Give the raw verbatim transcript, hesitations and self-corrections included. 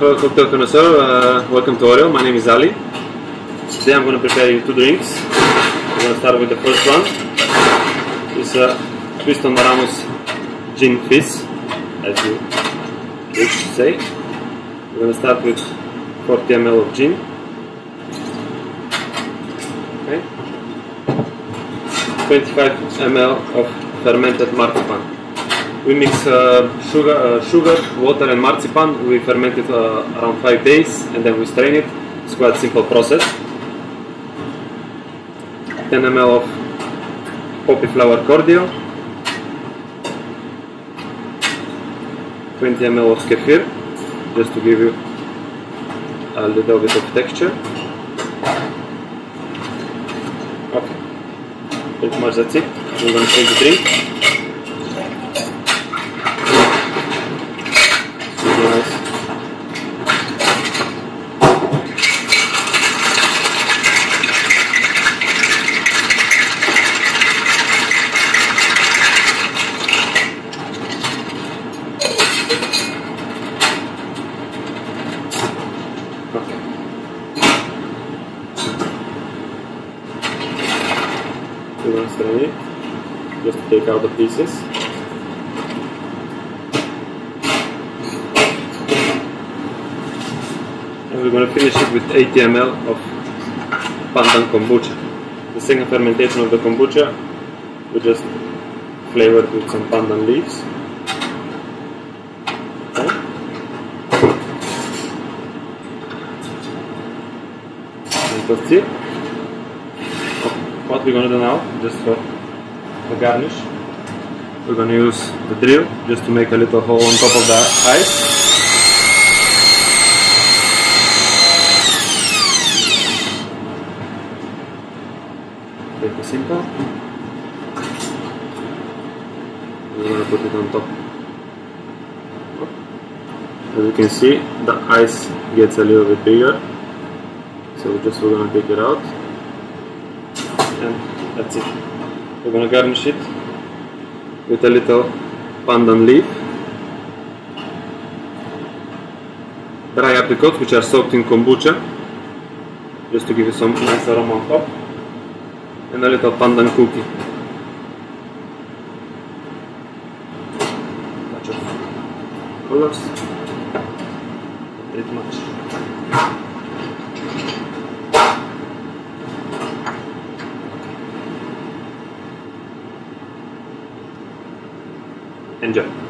Hello cocktail connoisseur, uh, welcome to Oriole. My name is Ali. Today I'm going to prepare you two drinks. We're going to start with the first one. It's a Twiston Ramos Gin Fizz, as you wish to say. We're going to start with forty milliliters of gin. Okay. twenty-five milliliters of fermented marzipan. We mix uh, sugar, uh, sugar, water and marzipan. We ferment it uh, around five days and then we strain it. It's quite a simple process. ten milliliters of poppy flower cordial. twenty milliliters of kefir, just to give you a little bit of texture. Okay, pretty much that's it. We're going to take the drink. Nice. Okay. We're going to strain it just to take out the pieces. And we're going to finish it with eighty milliliters of pandan kombucha. The second fermentation of the kombucha, we just flavor it with some pandan leaves. Okay. And that's it. What we're going to do now, just for the garnish, we're going to use the drill just to make a little hole on top of the ice. Pretty simple. We're going to put it on top. As you can see, the ice gets a little bit bigger, so just we're going to take it out, and that's it. We're going to garnish it with a little pandan leaf, dry apricots which are soaked in kombucha, just to give you some nice aroma on top, and a little pandan cookie. Bunch of colors, pretty much. Enjoy.